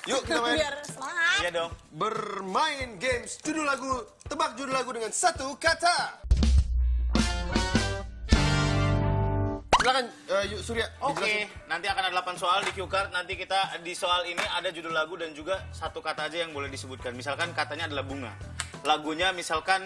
Yuk kita main. Biar semangat. Iya dong. Bermain games judul lagu, tebak judul lagu dengan satu kata. Silakan yuk Surya. Oke, nanti akan ada 8 soal di cue card. Nanti kita di soal ini ada judul lagu dan juga satu kata aja yang boleh disebutkan. Misalkan katanya adalah bunga. Lagunya misalkan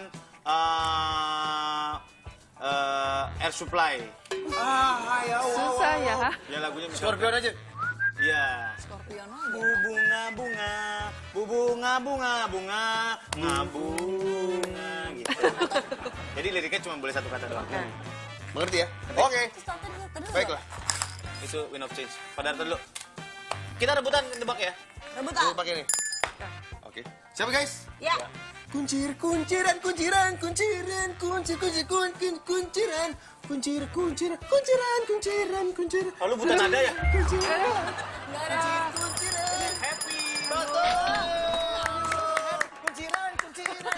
Air Supply. Susah ya. Ya lagunya misalkan. Scorpion aja. Iya. Scorpion aja. Bunga-bunga, bunga-bunga, bunga gitu. Jadi liriknya cuma boleh satu kata doang. Mengerti ya? Oke. Baiklah. Itu win of change. Pada dulu. Kita rebutan tebak ya. Rebutan. Pakai ini. Oke. Siapa guys? Ya. Kunciran, kunciran, kunciran, kunciran, kunciran, kunciran, kunciran, kunciran, kunciran. Oh, lu buta nada ya? Kunciran, Nggak ada. kunciran. Happy. Betul. Kunciran, kunciran.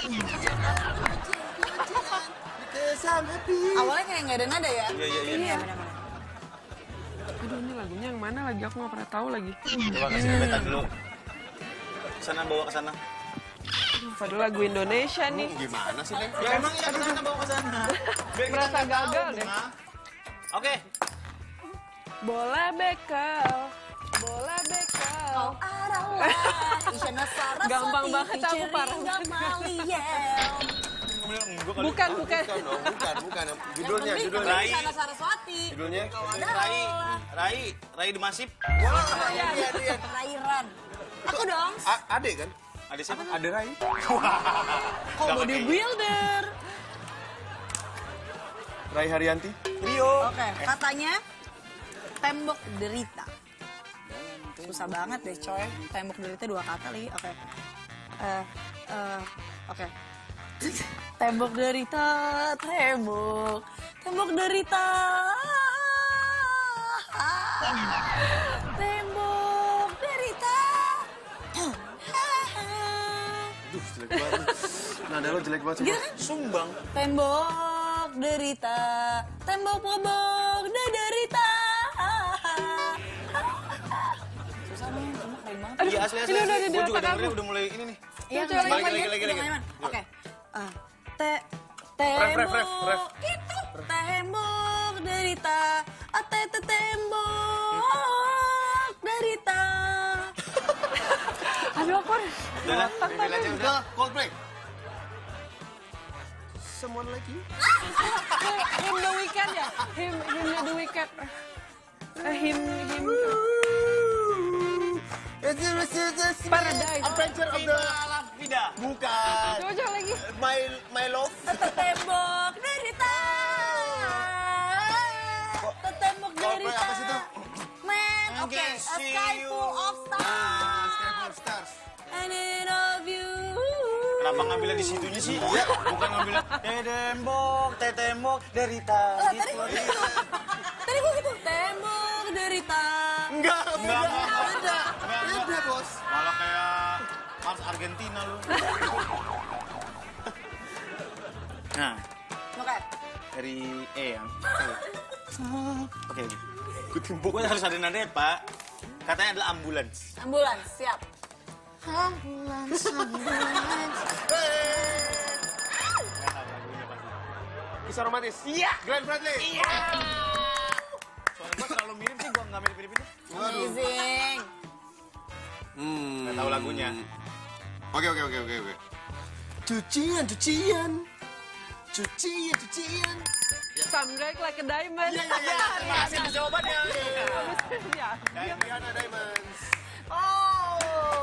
Because I'm happy. Awalnya kayak nggak ada nada ya? Iya. Aduh, ini lagunya yang mana lagi? Aku nggak pernah tahu lagi. Coba kasih kebetan dulu. Kesana, bawa ke sana. Padahal lagu Indonesia nih. Gimana sih, Neng? Ya emang ya ke sana, bawa ke sana. Biar kita Merasa nggak tahu, gagal deh. Bunga. Oke. Bola bekel, bola bekel. Oh aralah, Isyana Saraswati. Gampang banget aku, featuring parah. Gamaliel. Bukan. Bukan dong, bukan. Judulnya, Yang penting judulnya. Rai. Isyana Saraswati. Judulnya. Rai Demasif. Wah, iya. Rairan. Aku dong. Ade kan? Ada siapa? Ade Rai. Kok bodybuilder? Rai Haryanti. Rio. Oke, katanya tembok derita. Susah banget deh, coy. Tembok derita 2 kata lagi. Oke. Oke. Tembok derita, tembok derita. Tembok derita. Duh, jelek banget. Nada lo jelek banget. Gitu kan? Sumbang. Tembok derita, tembok pobok derita. Susah nih, tembok keren banget. Iya asli. ini udah di Gua juga otak aku. dengernya udah mulai ini nih. Iya, Coba lagi. Oke. Ref. Tembok itu tembok derita, tembok derita. Aduh, aku Udah lah, reveal aja udah. Coldplay. Someone like you. him the weekend ya? Himnya the weekend. Him. Paradise. Adventure of the... Vida. Bukan. Coba lagi. My love. Tembok derita. Tembok Coldplay derita. apa sih itu? Man, I oke. can A see sky you. full of stars. Sky Full of Stars. I need of you. Kenapa ngambilnya di situnya sih? Ya, bukan ngambilnya tembok derita. Lah, Gitu. tadi gua gitu. Tembok derita. Enggak, Enggak. Beda, bos. Malah kayak Mars Argentina lu. Nah, Oke. dari E yang. Oke. Gue harus ada nadanya, Pak. Katanya adalah ambulans. Ambulans, siap. Ambulans. Kisah romantis. Iya. Glenn Fredly. Iya. Soalnya gue selalu mirip sih, gue nggak mirip-mirip itu. Amazing. Nggak tahu lagunya. Oke. Cucian. Some break like a diamond. Terima kasih atas jawabannya. Ya. Diana Diamonds. Oh.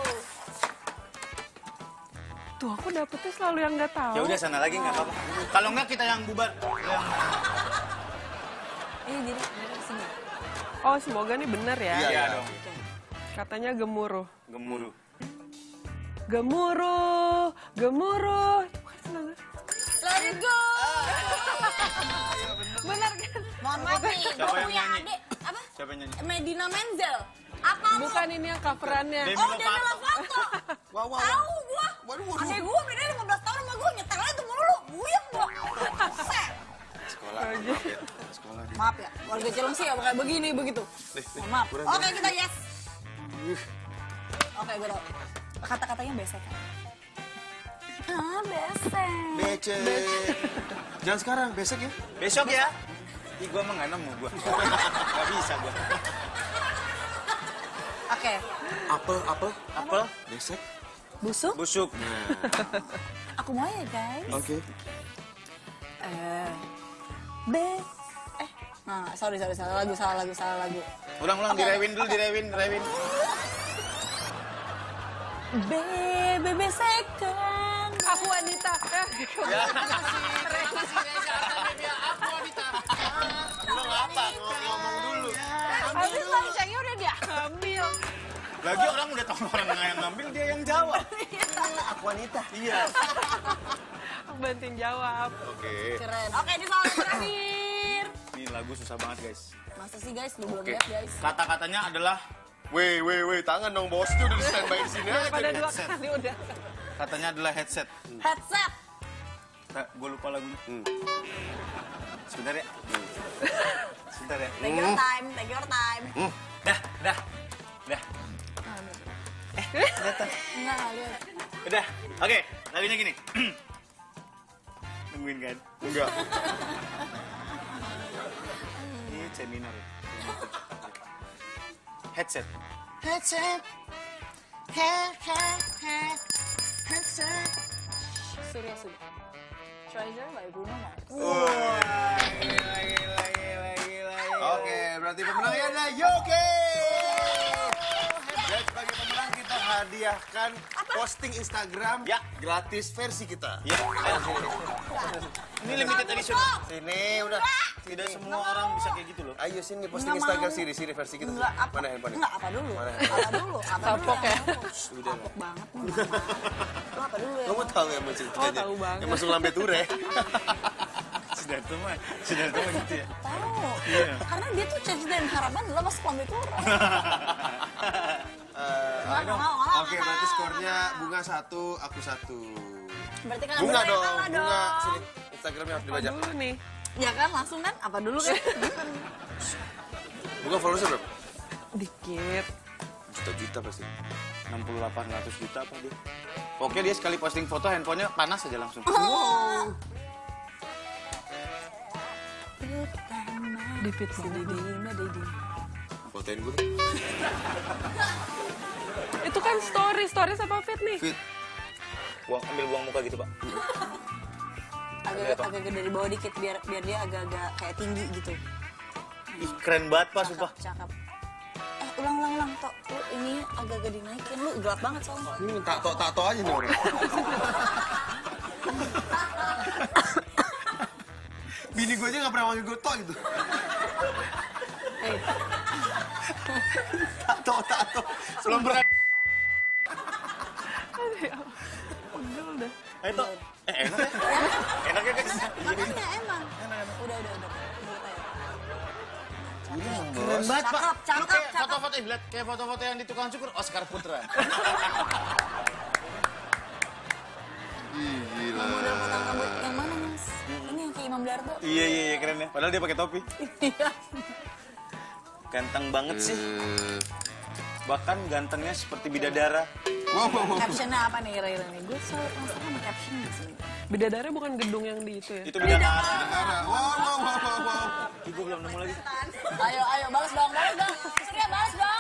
Tuh, aku dapetnya selalu yang nggak tahu. Ya udah sana lagi nggak apa-apa. Kalau nggak kita yang bubar. Ini jadi sini. Oh, semoga nih bener ya. Iya. Iya dong. Katanya gemuruh. Gemuruh. Gemuruh. Itu bukan senang. Let it go. Bener kan? Mohon maaf nih, Siapa gue yang punya nyanyi? adik. Apa? Siapa yang nyanyi? Medina Menzel. Apa lu? Bukan ini yang coverannya. Demi Oh, Demi Lovato. Lovato. Wow. Tahu gua. Waduh. Adek gua bedanya 15 tahun sama gua, nyetel aja tuh mulu. Buyeng gua. Set. Sekolah. Sekolah. Maaf ya, warga Cilengsi ya bakal begini begitu. Mohon maaf. Oke, kita yes. Oke, gue tau. Kata-katanya besek kan? Ah, besek. Becek. Jangan sekarang, besok ya. Besok ya. Ih, gua mah nggak nemu gua. Nggak bisa gua. Oke. Apel. Besek. Busuk? Busuk. Aku mau ya, guys. Oke. Nah, sorry, salah lagu. Ulang, Oke. direwin dulu, direwin. Besekan. Aku wanita. Ya. Belum apa, ngomong dulu. Habis langsungnya udah diambil. Lagi orang udah tahu orang yang ngambil, dia yang jawab. Aku wanita. Iya. Aku bantuin jawab. Oke. Keren. Oke, ini soal terakhir. Ini lagu susah banget, guys. Masa sih, guys? Lu belum Oke. lihat, guys. Kata-katanya adalah Weh, tangan dong bosnya udah di standby di sini aja. Pada nih. 2 kali udah. katanya adalah headset. Headset. Gue lupa lagunya. Sebentar ya. Sebentar ya. Take your time, take your time. Dah. Enggak, lihat. Udah. Oke, lagunya gini. Nungguin kan? Enggak. Ini C minor ya. Headset. Surya sudah. Treasure by Bruno Mars. Gila. Oke, berarti pemenangnya adalah Yoke. Dan sebagai pemenang kita hadiahkan posting Instagram Ya. gratis versi kita. Ya, ayo sini. Ini limited edition. Sini udah. Tidak semua orang bisa kayak gitu loh. Ayo sini posting Nggak Instagram mau. sini versi kita. Enggak, apa? Mana handphonenya? Enggak, apa dulu? Mana Apa dulu? Apa dulu? Sapok ya? Udah. Sapok banget. Lu apa dulu ya? Kamu tahu yang masuk Oh, tahu banget. yang masuk lambe ture. Sudah mah gitu ya. Tahu. Iya. Karena dia tuh cita-cita dan harapan adalah masuk lambe turun. Nggak mau. Oke, berarti skornya Bunga 1, aku 1. Berarti kan Bunga aku dong, kalah Bunga. Sini, Instagramnya harus Apa dibaca. dulu nih? Ya kan, langsung kan? Apa dulu kan? Bunga followersnya berapa? Dikit. Juta-juta pasti. 6800 juta apa dia? Oke, dia sekali posting foto handphonenya panas aja langsung. Di fit banget. Fotoin gue. Itu kan story apa fit nih? Fit. Ambil buang muka gitu, Pak. Agak dari bawah dikit biar dia agak-agak kayak tinggi gitu. Ih, keren banget, Pak, sumpah. Cakep. Ulang. Tok, lu ini agak-agak dinaikin. Lu gelap banget soalnya. Ini tato aja nih orang. Bini gue aja gak pernah manggil gue tok gitu. Tato. Belum pernah. Pegel dah. Ayo, Tok. Enak ya? Enak ya, guys? Makanya emang. Udah. Keren banget, Pak. Cakep. Lu kayak foto-foto, lihat kayak foto-foto yang di tukang cukur Oscar Putra. Gila. Model potong rambut yang mana, Mas? Ini yang kayak Imam Darto. Iya, keren ya. Padahal dia pakai topi. Iya. Ganteng banget sih. Bahkan gantengnya seperti bidadara. Wow. Captionnya apa nih kira-kira nih? Gue selalu penasaran sama caption di sini. Bidadari bukan gedung yang di itu ya? Itu bidadara. Wow. Ih, gue belum nemu lagi. Ayo, balas dong. Surya, balas dong.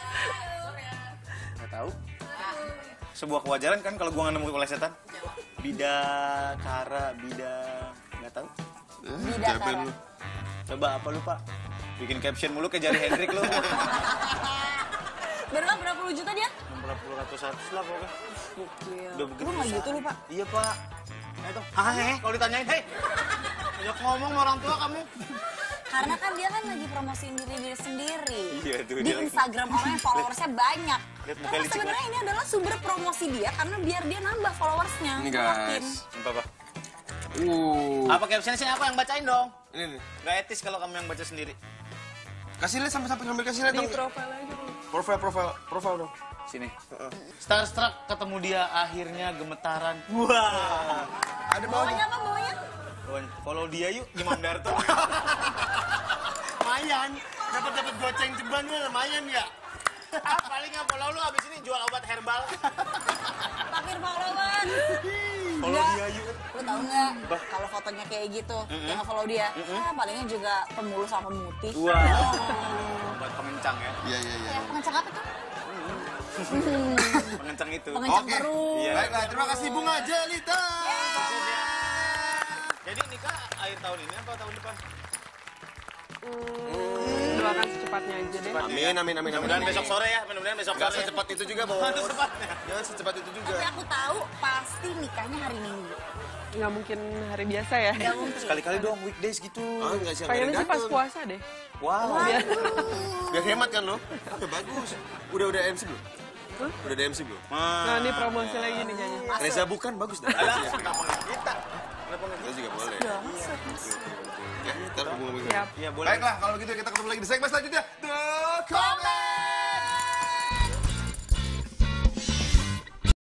Nggak tahu. Sebuah kewajaran kan kalau gue nggak nemu pelesetan. Nggak tahu. Capek lu. Coba apa lu, Pak? Bikin caption mulu kayak Jari Hendrik lu. Berapa puluh juta dia? 60 ratus lah pokoknya. Gokil. Udah begitu Lu nggak besar. gitu lu, Pak? Iya, Pak. Ayo, kalau ditanyain, hei. Banyak ngomong sama orang tua kamu. Karena kan dia kan lagi promosiin diri sendiri. Iya, tuh, Di dia lagi. Instagram orang yang followersnya banyak. Lihat muka Karena licik sebenarnya ini adalah sumber promosi dia karena biar dia nambah followersnya. Ini Yakin. guys. Apa? Apa captionnya sih? Apa yang bacain dong? Ini nih. Gak etis kalau kamu yang baca sendiri. Kasih lihat sampai ngambil kasih lihat Di dong. profile aja dulu. Profile dong. Sini. Starstruck ketemu dia akhirnya gemetaran. Wah. Ada bawahnya. Bawahnya? Follow dia yuk, Imam Darto. Lumayan. Dapat goceng ceban lu lumayan ya. Paling nggak follow lu abis ini jual obat herbal. Pakir pahlawan. Follow Nggak. dia yuk. Lu tau nggak kalau fotonya kayak gitu, yang nge-follow dia, palingnya juga pemulus sama pemutih. Wah. Obat pengencang ya. Iya, iya, iya. Ya, pengencang apa tuh? Pengencang itu. Pengencang Oke. perut. Iya. Baiklah, terima kasih Bunga Jelita. Jadi nikah akhir tahun ini apa tahun depan? Doakan secepatnya aja deh. Amin, amin, amin, amin. Mudah-mudahan besok sore ya. Mudah-mudahan besok Gak sore. secepat itu juga, Bos. Aduh, cepatnya. Jangan secepat itu juga. Tapi aku tahu pasti nikahnya hari Minggu. Nggak mungkin hari biasa ya. Gak mungkin. Sekali-kali dong weekdays gitu. Ah, nggak siang Pengennya sih pas gantung. puasa deh. Wow. Biar hemat kan lo? Oke, bagus. Udah MC belum? Udah ada MC belum? Nah, ini promosi lagi nih kayaknya. Reza bukan bagus dah. Alah, kenapa nggak kita? Kenapa nggak Kita juga boleh. Ya, masuk, masuk. Ya, ntar hubungan. Siap. Iya boleh. Baiklah, kalau gitu kita ketemu lagi di segmen selanjutnya. The Comment!